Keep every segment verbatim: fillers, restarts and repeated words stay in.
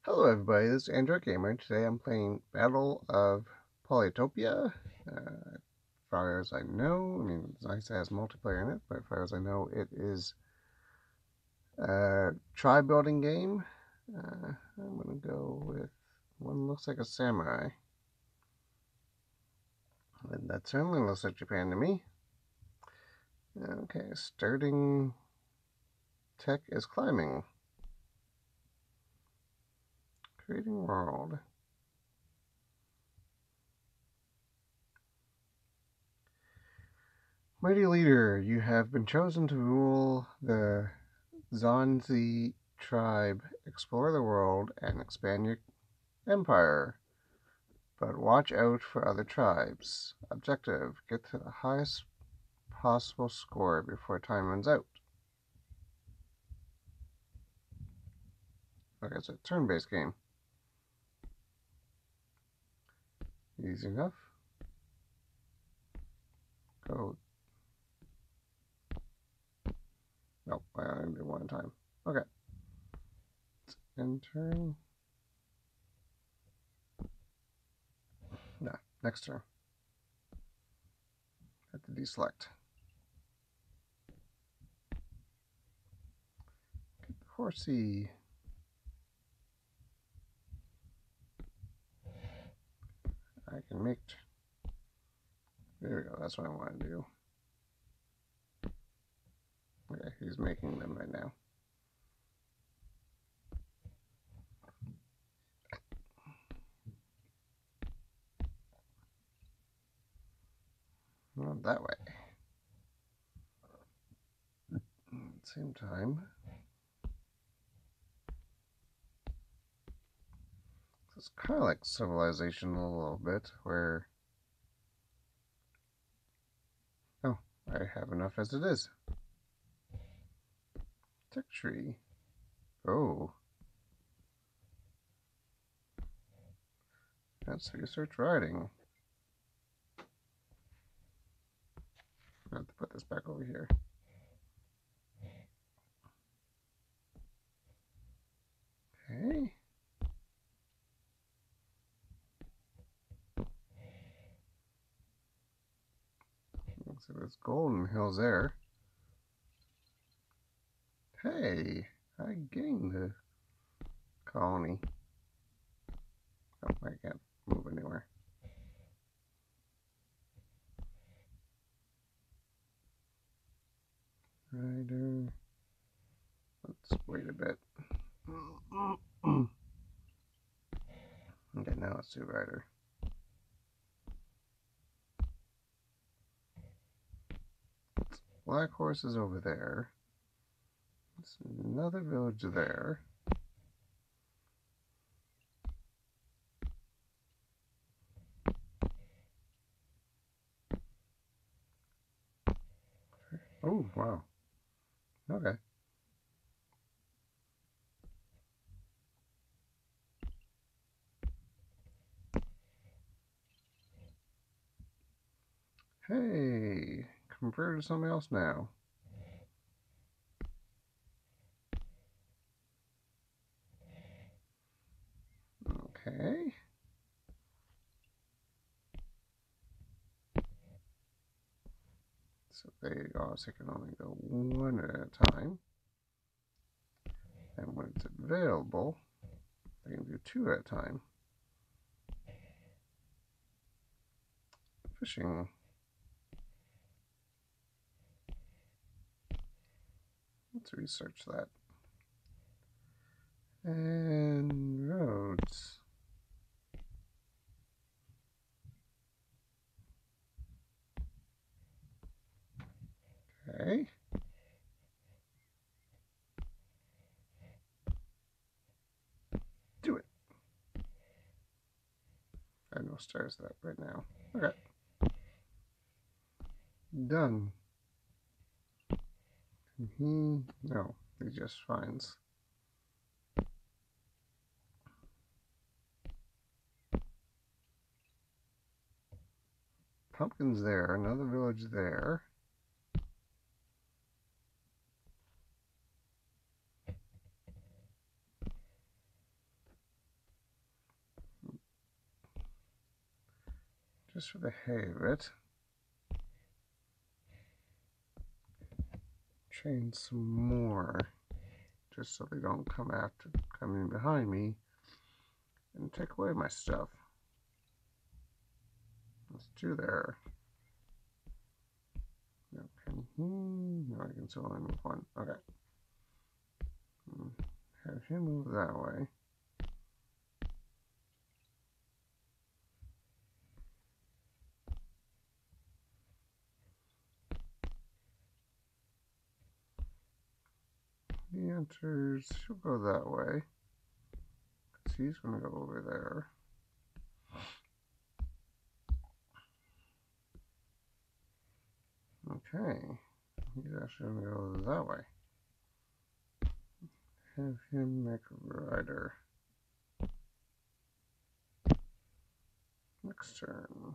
Hello everybody, this is Android Gamer. Today I'm playing Battle of Polytopia. Uh, as far as I know, I mean, it's nice it has multiplayer in it, but as far as I know, it is a tribe building game. Uh, I'm gonna go with one looks like a samurai. And that certainly looks like Japan to me. Okay, starting tech is climbing. Creating world. Mighty leader, you have been chosen to rule the Zanzi tribe. Explore the world and expand your empire. But watch out for other tribes. Objective, get to the highest possible score before time runs out. Okay, it's a turn-based game. Easy enough. Go. Nope, I only do one time. Okay. End turn. Nah, next turn. Have to deselect. Get the horsey. I can make. There we go. That's what I want to do. Okay, he's making them right now. Not that way. At the same time, it's kind of like Civilization a little bit, where oh, I have enough as it is. Tech tree. Oh, that's research writing. I have to put this back over here. Okay. Looks like there's golden hills there. Hey, I gained the colony. Oh, I can't move anywhere. Rider. Let's wait a bit. Okay, now let's do rider. Black horse is over there. There's another village there. Oh, wow. Okay. Hey, converted to something else now. Okay. So they also can only go one at a time. And when it's available, they can do two at a time. Fishing. Let's research that. And roads. Okay. Do it. I have no stars that right now. Okay. Done. He no, he just finds. Pumpkins there, another village there. just for the hay of it, train some more, just so they don't come after, come in behind me and take away my stuff. Let's do there. No, can he? No, I can still only move one. Okay. Have him move that way. He enters, he'll go that way, because he's going to go over there. Okay, he's actually going to go that way. Have him make a rider. Next turn.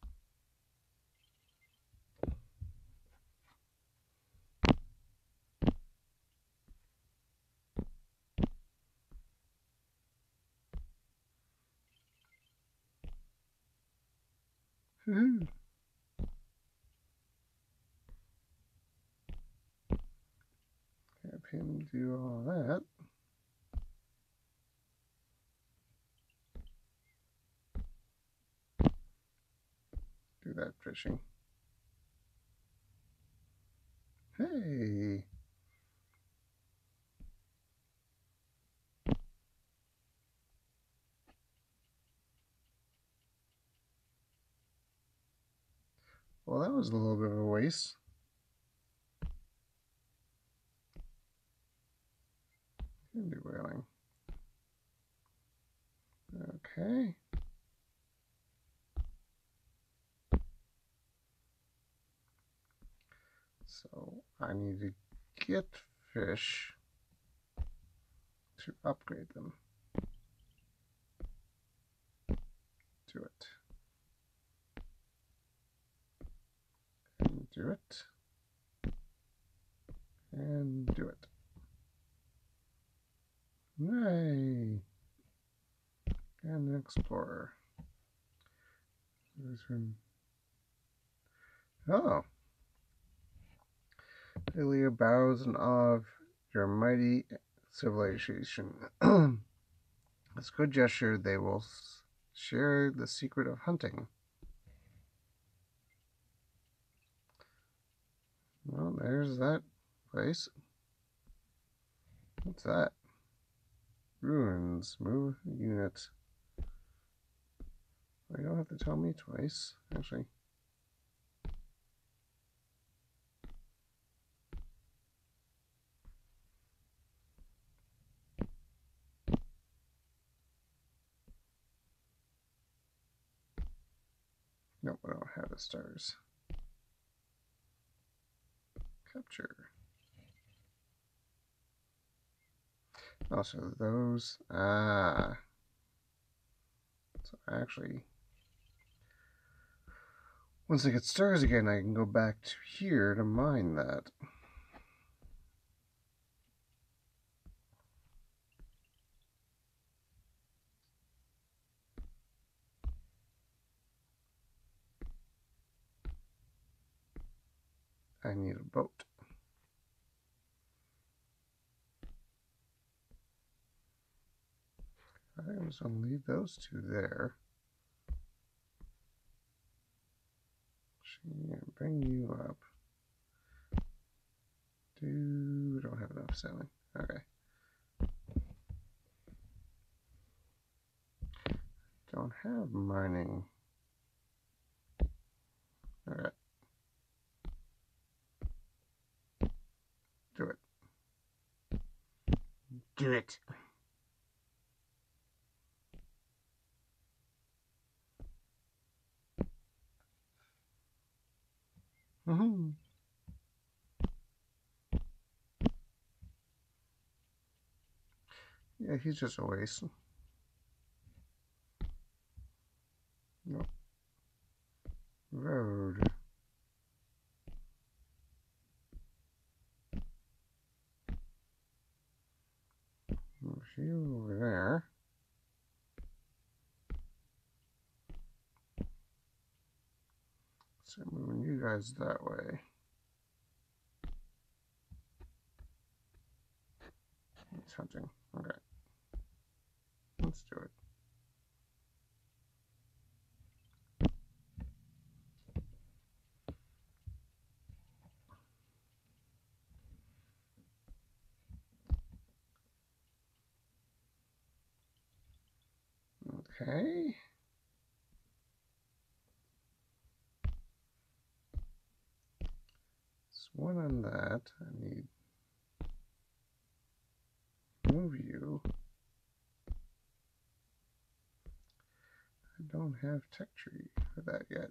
Have him do all that. Do that fishing. Hey! Well, that was a little bit of a waste. Can do whaling. Okay. So I need to get fish to upgrade them. Do it. And do it. And do it. Yay! And an explorer. Oh. Ilya bows in awe of your mighty civilization. As a good gesture, they will share the secret of hunting. Well, there's that place. What's that? Ruins. Move unit. Well, you don't have to tell me twice, actually. Nope, I don't have the stars. Capture. Also, those. Ah. So actually, once I get stars again, I can go back to here to mine that. I need a boat. I'm just going to leave those two there. Bring you up. Do don't have enough sailing. Okay. Don't have mining. Alright. Do it. Do it. Mm-hmm. Yeah, he's just a waste. Nope. Road. Move you over there. So moving you guys that way. He's hunting. Okay. Let's do it. Okay. So one on that. I need move you. I don't have tech tree for that yet.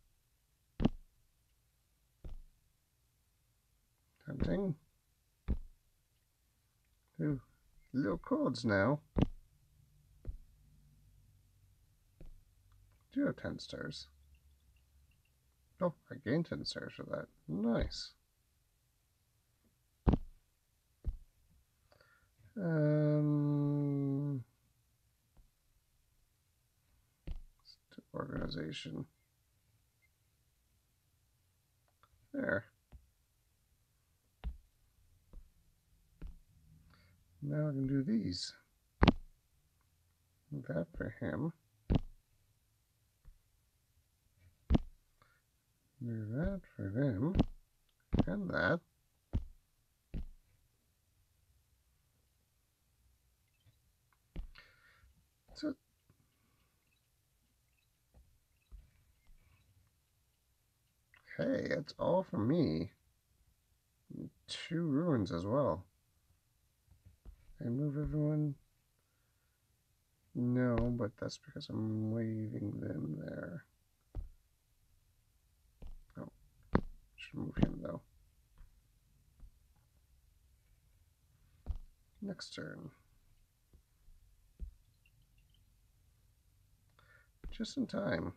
Hunting. Ooh, little codes now. Do have ten stars. Oh, I gained ten stars for that. Nice. Um, organization. There. Now I can do these. That for him. Do that for them. And that. So, hey, it's all for me. Two ruins as well. I move everyone. No, but that's because I'm waving them there. Oh, should move him though. Next turn. Just in time.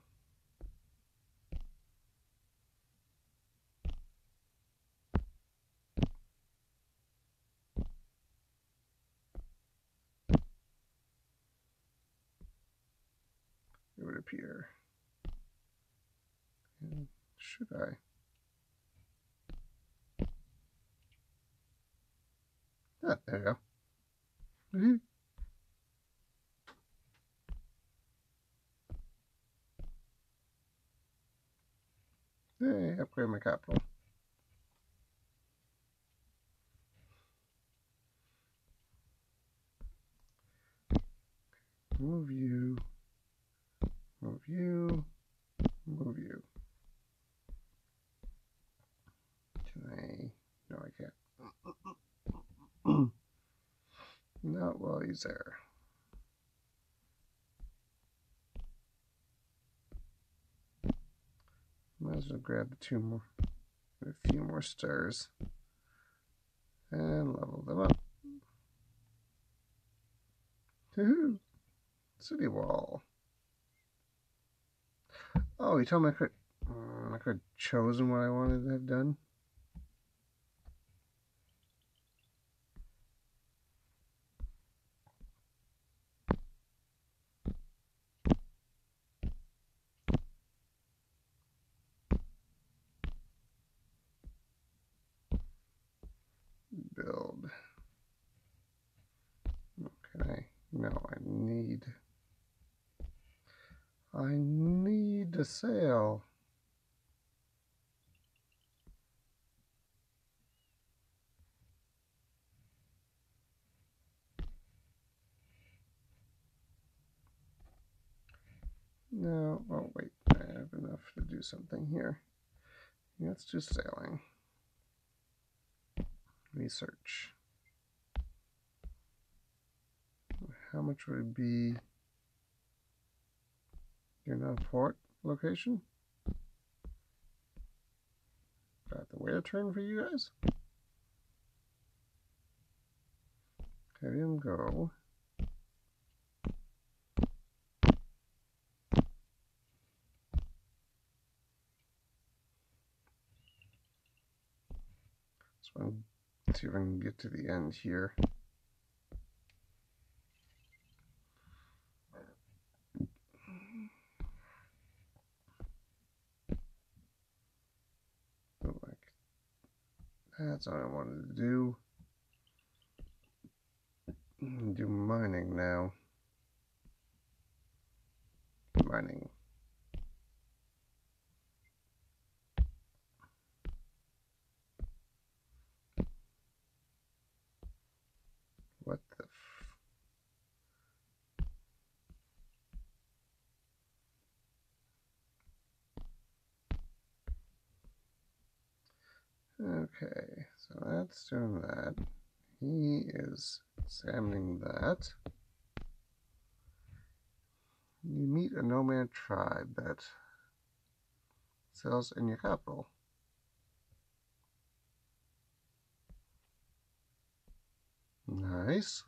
It would appear. And should I? Ah, there you go. Hey, upgrade my capital. Move you. Move you. Move you. Can I? No, I can't. Not while he's there. Might as well grab the two more, a few more stars, and level them up. Woohoo! City wall. Oh, you told me I could. Um, I could have chosen what I wanted to have done. Build. Okay. No, I need. I need to sail. No, oh wait, I have enough to do something here. Let's do sailing. Research. How much would it be? You're not a port location? Do I have to wait a turn for you guys? Have him go. So let's see if I can get to the end here. That's what I wanted to do. Do mining now. Mining. What the f... Okay, so that's doing that. He is examining that. You meet a nomad tribe that sells in your capital. Nice.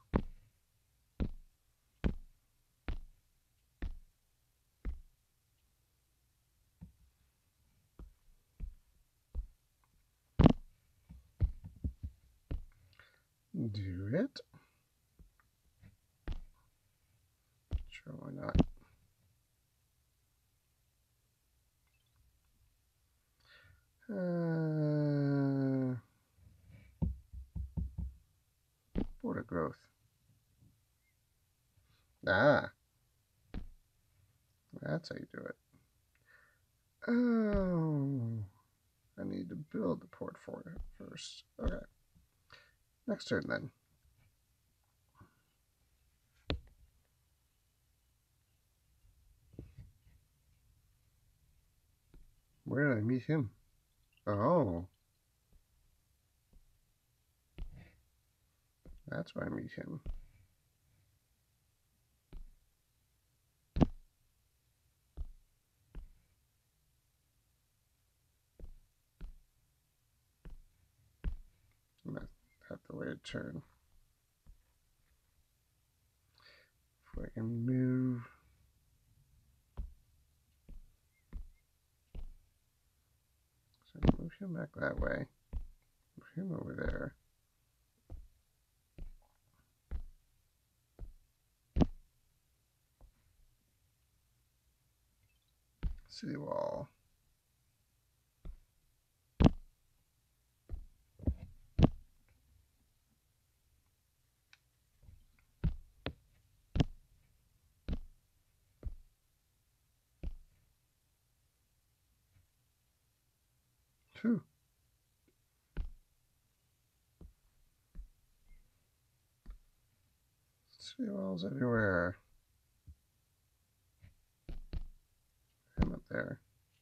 Do it. Sure, why not? Uh, border growth. Ah, that's how you do it. Oh, I need to build the port for it first. Okay. Next turn then. Where did I meet him? Oh. That's where I meet him. I'm gonna have to wait a turn. If I can move. So move him back that way. Move him over there. City wall. Phew. City walls everywhere. Him up there.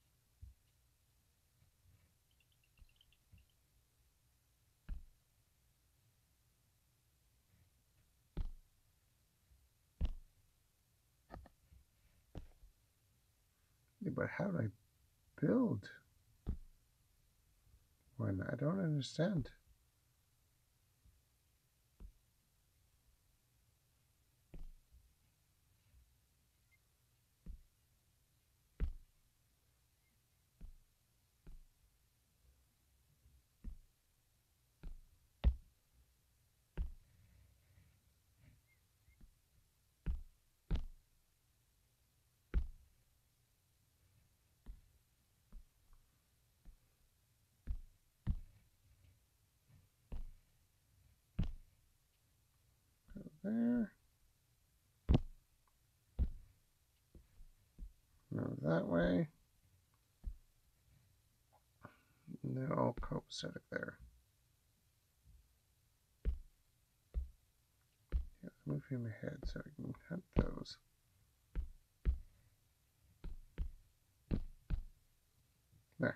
Yeah, but how do I build one? I don't understand. There. No, that way. No, copacetic there. Yeah, move him ahead so I can hunt those. There.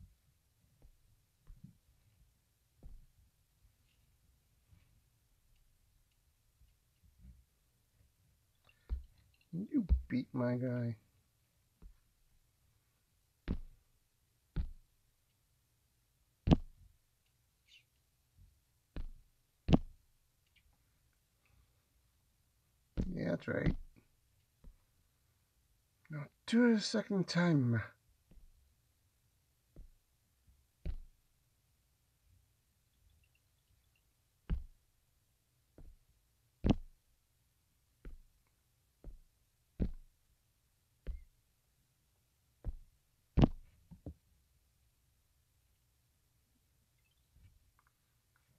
You beat my guy. Yeah, that's right. Now do it a second time.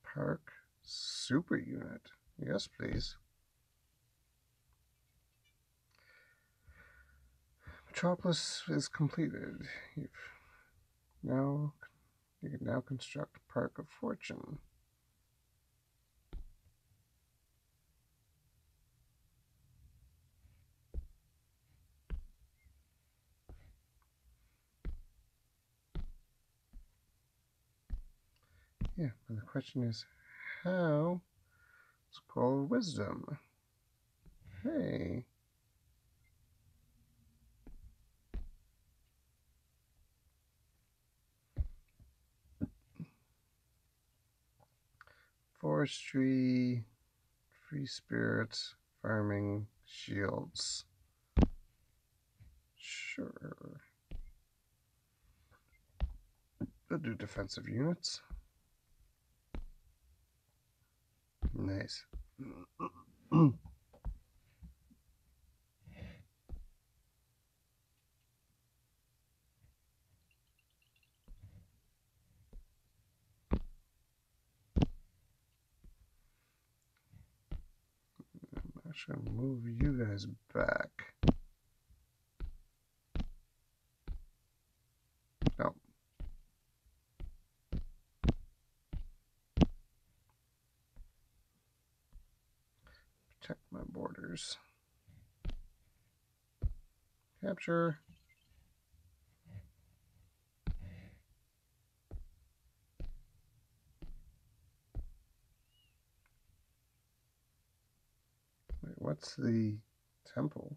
Park super unit. Yes, please. Metropolis is completed. You've now you can now construct Park of Fortune. Yeah, but the question is, how? Scroll of Wisdom. Hey. Forestry, free spirits, farming, shields. Sure. We'll do defensive units. Nice. I'm actually going to move you guys back. No. Protect my borders. Capture. Wait, what's the temple?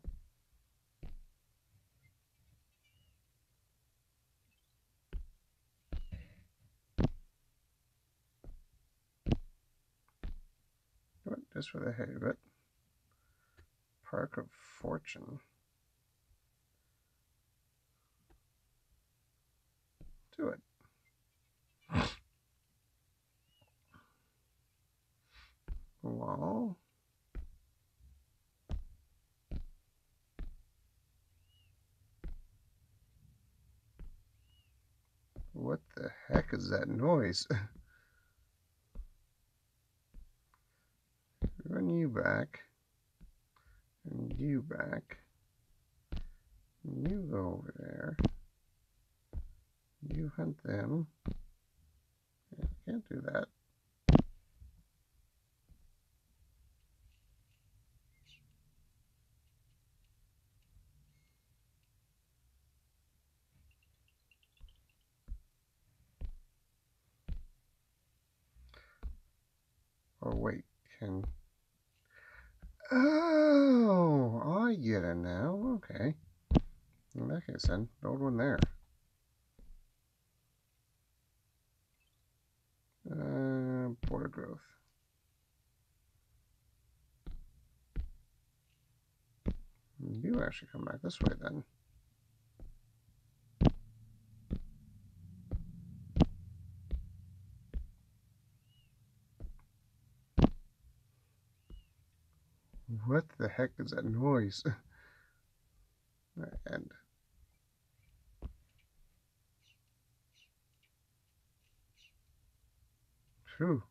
What? Just for the heck of it. Park of Fortune. Do it. Well. What the heck is that noise? Run you back. And you back. And you go over there. You hunt them. Yeah, can't do that. Or wait, can... Oh, I get it now. Okay. In that case then, build one there. Uh, border growth. You actually come back this way then. What the heck is that noise? And phew.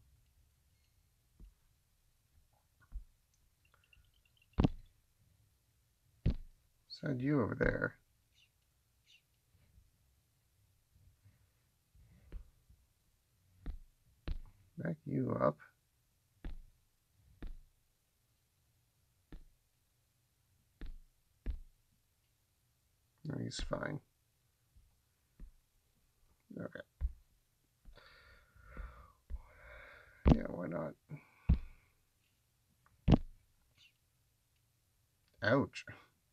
Send you over there. Back you up. No, he's fine. Okay. Yeah, why not? Ouch.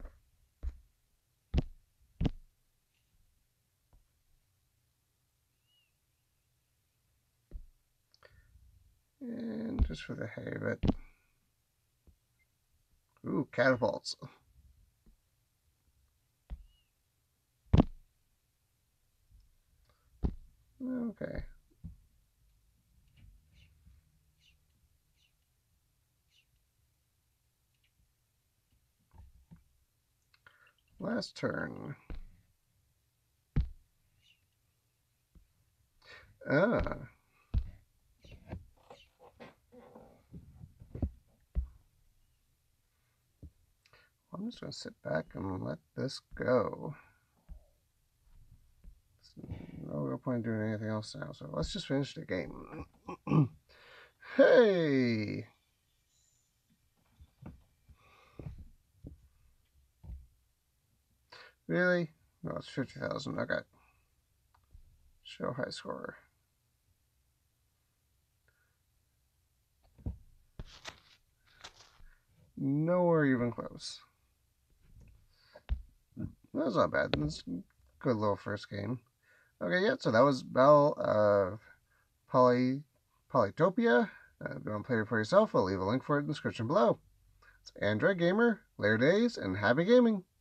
And just for the heck of it. Ooh, catapults. Okay. Last turn. Ah. I'm just going to sit back and let this go. No real point in doing anything else now, so let's just finish the game. Hey! Really? No, it's fifty thousand. Okay. Show high score. Nowhere even close. That's not bad. That's a good little first game. Okay, yeah, so that was Battle of Poly Polytopia. Uh, if you want to play it for yourself, I'll leave a link for it in the description below. It's Android Gamer, Layer Days, and happy gaming!